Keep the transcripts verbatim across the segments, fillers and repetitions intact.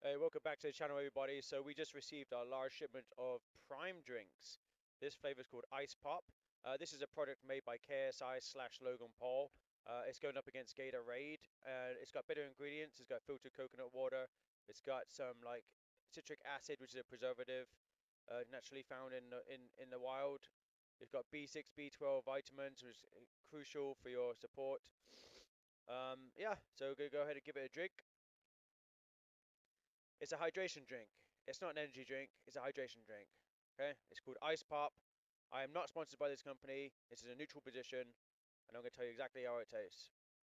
Hey, welcome back to the channel, everybody. So we just received our large shipment of Prime drinks. This flavor is called Ice Pop. Uh, this is a product made by K S I slash Logan Paul. Uh, it's going up against Gatorade, and it's got better ingredients. It's got filtered coconut water. It's got some like citric acid, which is a preservative, uh, naturally found in the, in in the wild. It's got B six, B twelve vitamins, which is crucial for your support. Um, yeah, so we're gonna go ahead and give it a drink. It's a hydration drink. It's not an energy drink. It's a hydration drink. Okay? It's called Ice Pop. I am not sponsored by this company. This is a neutral position, and I'm going to tell you exactly how it tastes.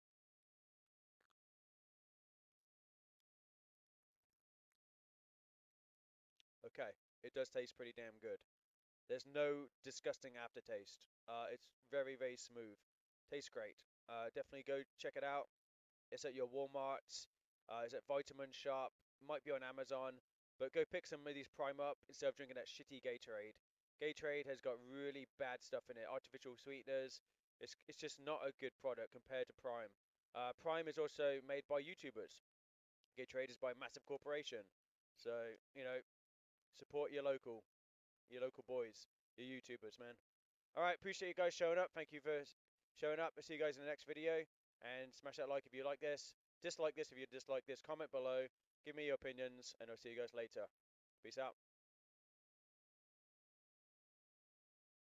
Okay, it does taste pretty damn good. There's no disgusting aftertaste. Uh, it's very, very smooth. Tastes great. Uh, definitely go check it out. It's at your Walmarts. Uh, it's at Vitamin Shop. Might be on Amazon. But go pick some of these Prime up instead of drinking that shitty Gatorade. Gatorade has got really bad stuff in it, artificial sweeteners. It's it's just not a good product compared to Prime. Uh, Prime is also made by YouTubers. Gatorade is by a massive corporation. So, you know, support your local, your local boys, your YouTubers, man. All right, appreciate you guys showing up. Thank you for showing up. I'll see you guys in the next video. And smash that like if you like this. Dislike this if you dislike this. Comment below. Give me your opinions, and I'll see you guys later. Peace out.